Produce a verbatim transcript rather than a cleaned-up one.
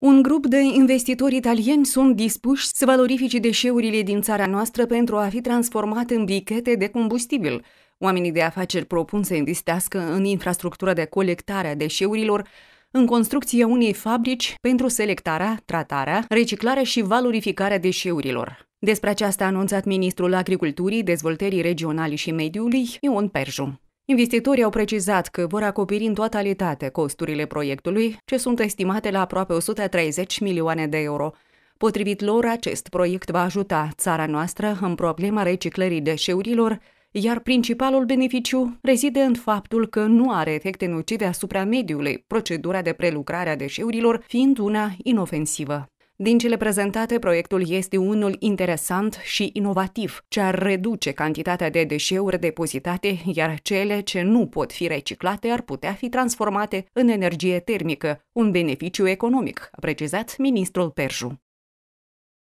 Un grup de investitori italieni sunt dispuși să valorifice deșeurile din țara noastră pentru a fi transformate în brichete de combustibil. Oamenii de afaceri propun să investească în infrastructura de colectare a deșeurilor, în construcția unei fabrici pentru selectarea, tratarea, reciclarea și valorificarea deșeurilor. Despre aceasta a anunțat ministrul Agriculturii, Dezvoltării Regionale și Mediului, Ion Perju. Investitorii au precizat că vor acoperi în totalitate costurile proiectului, ce sunt estimate la aproape o sută treizeci milioane de euro. Potrivit lor, acest proiect va ajuta țara noastră în problema reciclării deșeurilor, iar principalul beneficiu rezide în faptul că nu are efecte nocive asupra mediului, procedura de prelucrare a deșeurilor fiind una inofensivă. Din cele prezentate, proiectul este unul interesant și inovativ, ce ar reduce cantitatea de deșeuri depozitate, iar cele ce nu pot fi reciclate ar putea fi transformate în energie termică, un beneficiu economic, a precizat ministrul Perju.